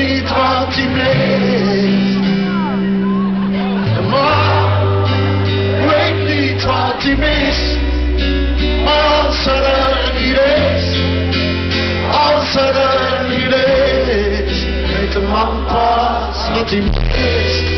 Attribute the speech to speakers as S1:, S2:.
S1: niet wat hij mist. Maar weet niet wat hij mist. Maar als er niet is, als er niet is, weet de man pas wat hij mist.